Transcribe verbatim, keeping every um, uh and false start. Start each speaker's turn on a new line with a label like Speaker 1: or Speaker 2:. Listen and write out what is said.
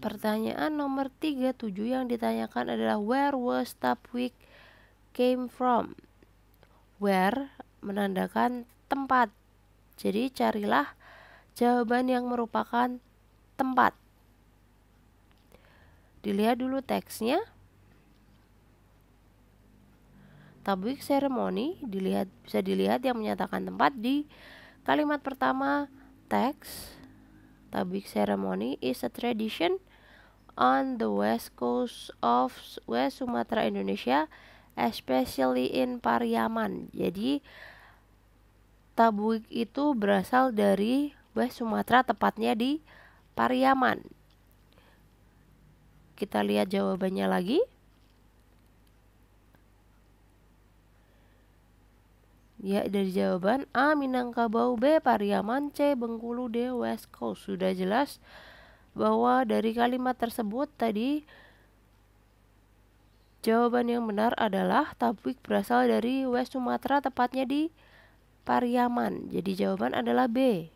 Speaker 1: Pertanyaan nomor tiga puluh tujuh yang ditanyakan adalah where was Tapwik came from? Where menandakan tempat. Jadi carilah jawaban yang merupakan tempat. Dilihat dulu teksnya. Tapwik ceremony dilihat bisa dilihat yang menyatakan tempat di kalimat pertama teks. Tapwik ceremony is a tradition on the west coast of West Sumatra, Indonesia, especially in Pariaman. Jadi Tapwik itu berasal dari West Sumatra, tepatnya di Pariaman. Kita lihat jawabannya lagi. Ya, dari jawaban A Minangkabau, B Pariaman, C Bengkulu, D West Coast. Sudah jelas bahwa dari kalimat tersebut tadi jawaban yang benar adalah Tapwik berasal dari West Sumatra, tepatnya di Pariaman. Jadi jawaban adalah B.